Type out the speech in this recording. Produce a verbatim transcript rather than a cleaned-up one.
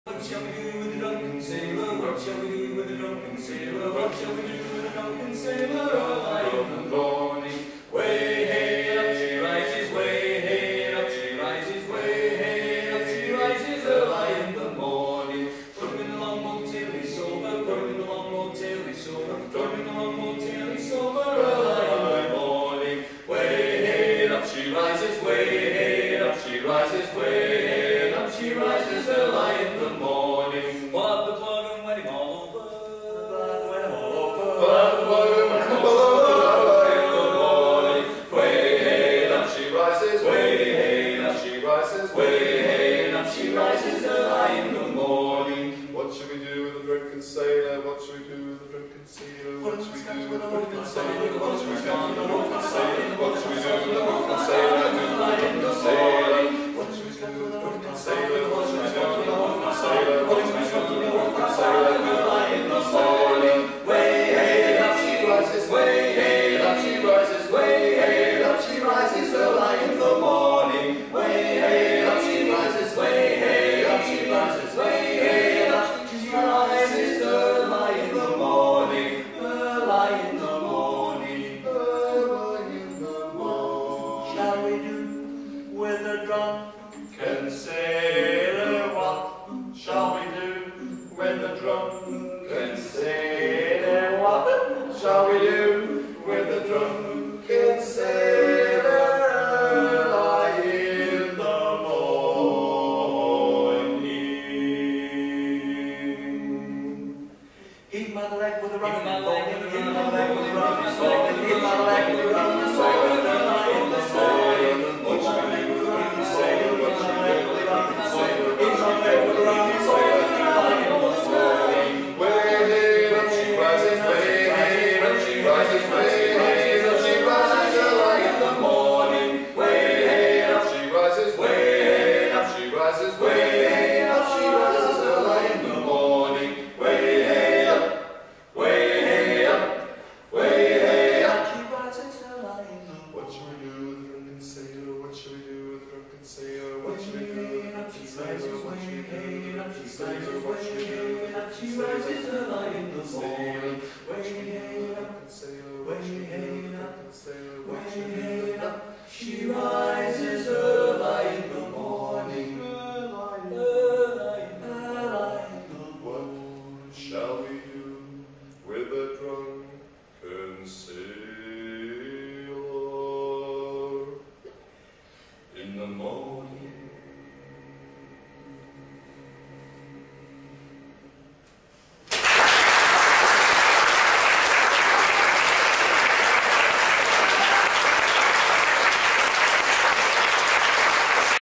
What shall we do with the drunken sailor? What shall we do with the drunken sailor? What shall we do with the drunken sailor? Early in the morning, way hey up she rises, way hey up she rises, way hey up she rises. Early in the morning, put him in the longboat till he's sober, put him in the longboat till he's sober, put him in the longboat till he's sober. Early in the morning, way hey up she rises, way hey up she rises, way hey up she rises. Early in the morning, but the plug and wetting all over, but the wetting all over, but the plug and wetting all over. In the morning, way hey up she rises, way hey up she rises, way hey up she rises. Early in the morning. What should we do with the drunken sailor? What should we do with the drunken sailor? What should we do with the drunken sailor? What should we do with the drunken sailor? What should we do with the drunken sailor? Early in the morning. What should we do with the drunken sailor? What should we do with the drunken sailor? What should we do with the drunken sailor? Early in the morning, way hey up she rises, way hey up she rises, way hey up she rises. Early in the morning, way hey up she rises, way hey up she rises, way hey up she rises. Early in the morning, early in the morning, early in the morning. Shall we do with a drunken sailor? What shall we do with the drunken sailor? What shall we do with the drunken sailor? Early in the morning. Heave my leg with a run, my leg, heave my leg with a run, heave my leg with a run, early in the morning. What shall we do with the drunken sailor? What shall we do with the drunken sailor? Heave my leg with a run, early in the morning. Way hey up she rises, way hey up she rises, way hey up she rises. Early in the morning, way hey up She rises, way hey up she rises, way hey up she rises. Early in the morning, way hey up, way hey up, way hey up she rises. Early in the morning. What should we do with the drunken sailor? What should we do with the drunken sailor? What should we do with the drunken sailor? What should we do with the drunken sailor? What should we do with the drunken She rises early in the morning, sailor? way hey up, Sailor, way hey